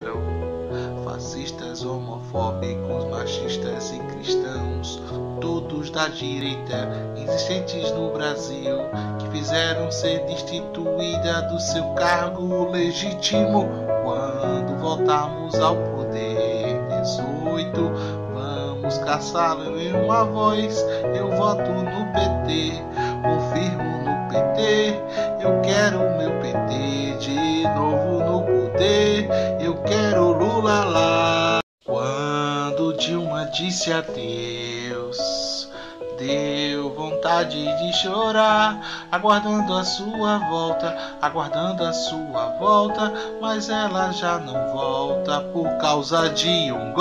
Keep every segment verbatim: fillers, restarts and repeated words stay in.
Fascistas, homofóbicos, machistas e cristãos, todos da direita existentes no Brasil, que fizeram ser destituída do seu cargo legítimo quando voltarmos ao poder. Dezoito, vamos caçá-lo em uma voz. Eu voto no P T, confirmo no P T. Eu quero o meu P T de novo no poder. Eu quero Lula lá. Quando Dilma disse adeus, deu vontade de chorar, aguardando a sua volta, aguardando a sua volta, mas ela já não volta por causa de um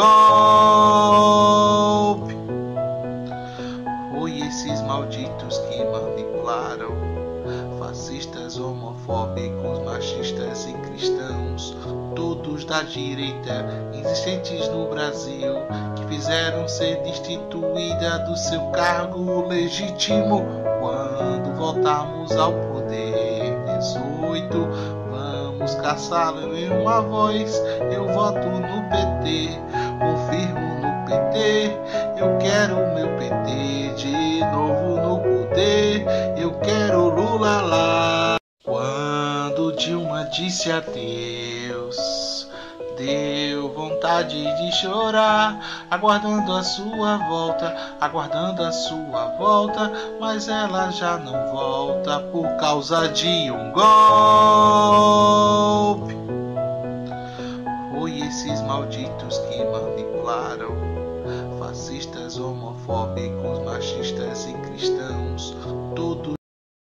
golpe. Foi esses malditos que manipularam, fascistas, homofóbicos, machistas e cristãos, todos da direita existentes no Brasil, que fizeram ser destituída do seu cargo legítimo quando voltarmos ao poder. Dezoito, vamos caçá-lo em uma voz. Eu voto no P T, confirmo no P T. Eu quero o meu P T de novo no poder. Eu quero Lula lá. Quando Dilma disse adeus, deu vontade de chorar, aguardando a sua volta, aguardando a sua volta, mas ela já não volta por causa de um golpe. Foi esses malditos que manipularam, fascistas, homofóbicos, machistas e cristãos, todos